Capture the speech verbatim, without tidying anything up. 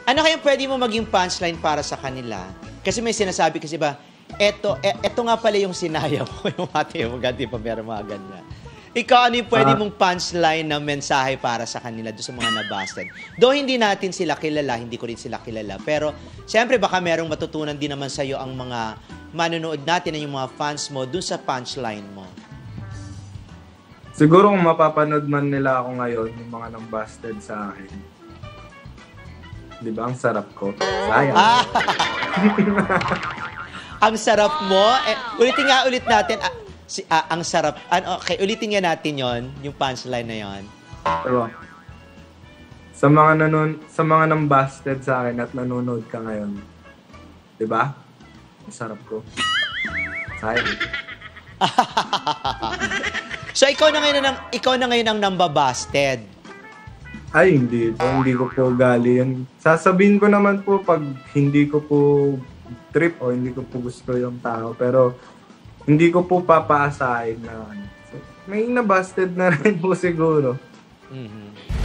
Ano kayang pwede mo maging punchline para sa kanila? Kasi may sinasabi kasi ba, eto, e, eto nga pala yung sinaya mo, yung ate mo, ganti pa meron mga ganyan. Ikaw, ano yung pwede mong punchline na mensahe para sa kanila doon sa mga nabasted? Though hindi natin sila kilala, hindi ko rin sila kilala, pero siyempre baka merong matutunan din naman sa'yo ang mga manonood natin, yung mga fans mo doon sa punchline mo. Siguro kung mapapanood man nila ako ngayon, yung mga nambasted sa akin. Di ba? Ang sarap ko. Sayang. Ah! Ang sarap mo. Eh, ulitin nga ulit natin. Ah, si, ah, ang sarap. Ano, okay, ulitin nga natin yon, yung punchline na yon. Diba? Sa mga nanon, sa mga nambasted sa akin at nanonood ka ngayon. Di ba? Ang sarap ko. Sayang. So ikaw na ngayon ang ikaw na ngayon ang nambabasted. Ay, hindi po. Hindi ko po gali yan. Sasabihin ko naman po pag hindi ko po trip o hindi ko po gusto yung tao. Pero hindi ko po papaasahin na ano. So, may nabasted na rin po siguro. Mm-hmm.